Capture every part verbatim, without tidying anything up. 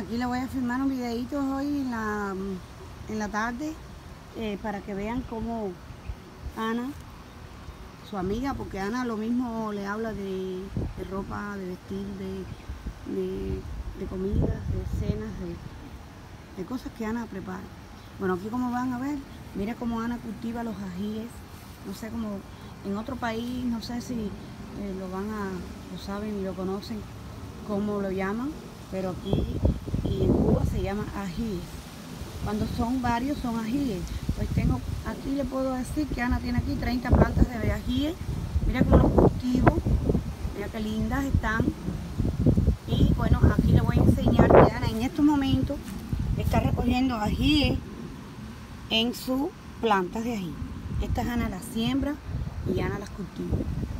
aquí le voy a filmar un videito hoy en la, en la tarde eh, para que vean cómo Ana, su amiga, porque Ana lo mismo le habla de, de ropa, de vestir, de, de, de comidas, de cenas, de, de cosas que Ana prepara. Bueno, aquí como van a ver, mira cómo Ana cultiva los ajíes. No sé cómo en otro país, no sé si eh, lo van a, lo saben y lo conocen, cómo lo llaman, pero aquí y en Cuba se llama ajíes. Cuando son varios son ajíes. Pues tengo, aquí le puedo decir que Ana tiene aquí treinta plantas de ajíes. Mira cómo los cultivo, mira qué lindas están. Y bueno, aquí le voy a enseñar que Ana en estos momentos está recogiendo ajíes en sus plantas de ají. Estas Ana las siembra y Ana las cultiva.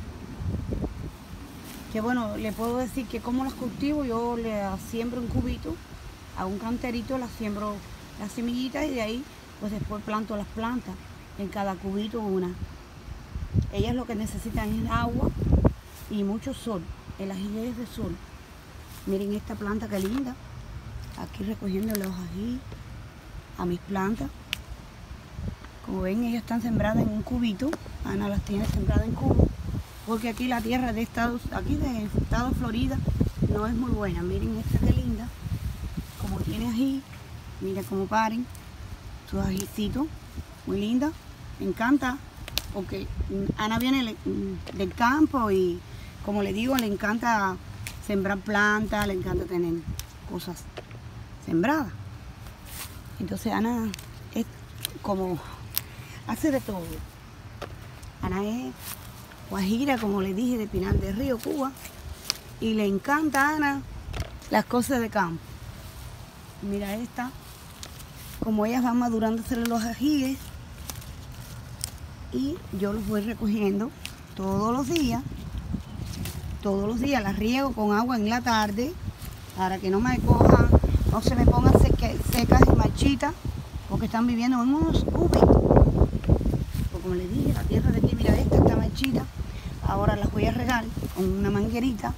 Que bueno, le puedo decir que como las cultivo, yo las siembro en cubitos, a un canterito, las siembro las semillitas y de ahí pues después planto las plantas, en cada cubito una. Ellas lo que necesitan es agua y mucho sol, el ají es de sol. Miren esta planta que linda, aquí recogiendo los ají a mis plantas. Como ven, ellas están sembradas en un cubito. Ana las tiene sembradas en cubo, porque aquí la tierra de Estados, aquí de estado de Florida no es muy buena. Miren esta que linda, como tiene ají, mira cómo paren sus ajicitos, muy linda, me encanta, porque Ana viene del campo y como le digo, le encanta sembrar plantas, le encanta tener cosas sembradas. Entonces Ana es como, hace de todo. Ana es guajira, como le dije, de Pinar del Río, Cuba, y le encanta a Ana las cosas de campo. Mira esta, como ellas van madurándose los ajíes, y yo los voy recogiendo todos los días, todos los días las riego con agua en la tarde, para que no me cojan, no se me pongan secas y marchitas, porque están viviendo en unos cubitos. Como les dije, la tierra de aquí, mira esta, está marchita. Ahora las voy a regar con una manguerita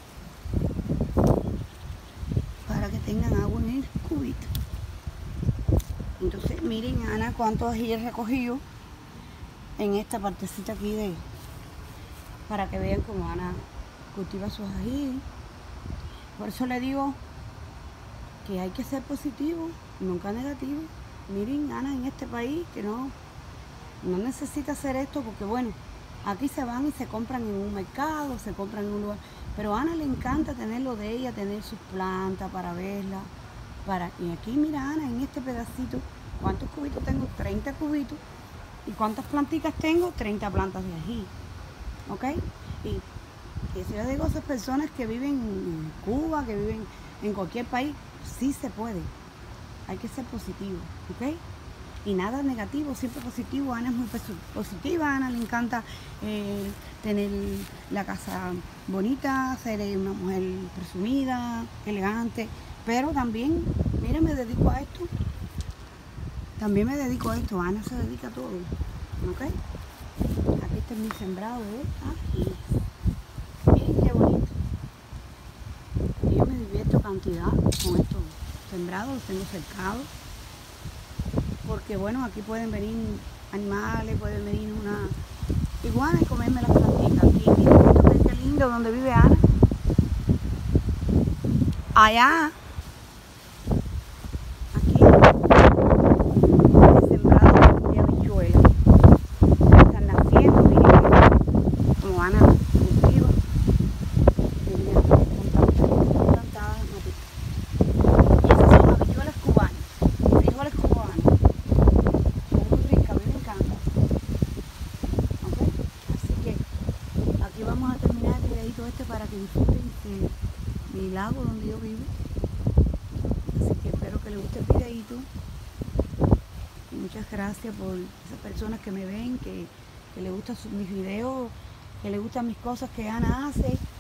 para que tengan agua en el cubito. Entonces miren, Ana, cuántos ají he recogido en esta partecita aquí de, para que vean cómo Ana cultiva sus ají. Por eso le digo que hay que ser positivo, nunca negativo. Miren, Ana en este país que no No necesita hacer esto porque bueno, aquí se van y se compran en un mercado, se compran en un lugar. Pero a Ana le encanta tener lo de ella, tener sus plantas para verla. Para... Y aquí mira Ana, en este pedacito, ¿cuántos cubitos tengo? treinta cubitos. ¿Y cuántas plantitas tengo? treinta plantas de ají. ¿Ok? Y, y si yo digo a esas personas que viven en Cuba, que viven en cualquier país, sí se puede. Hay que ser positivo, ¿ok? Y nada negativo, siempre positivo. Ana es muy positiva, a Ana le encanta eh, tener la casa bonita, ser una mujer presumida, elegante, pero también, mira, me dedico a esto, también me dedico a esto. Ana se dedica a todo, ¿ok? Aquí está mi sembrado de ají. Miren qué bonito. Yo me divierto cantidad con estos sembrados, los tengo cercados. Porque bueno, aquí pueden venir animales, pueden venir una iguana y comerme las plantitas. Aquí, miren qué lindo donde vive Ana. Allá, aquí, he sembrado de habichuelas. Están naciendo, miren como Ana cultiva. Miren, están plantadas matitas. Y esas son habichuelas cubanas, frijoles cubanos. Vamos a terminar el videito este para que disfruten de mi lago donde yo vivo. Así que espero que les guste el videito. Y muchas gracias por esas personas que me ven, que, que les gustan mis videos, que les gustan mis cosas que Ana hace.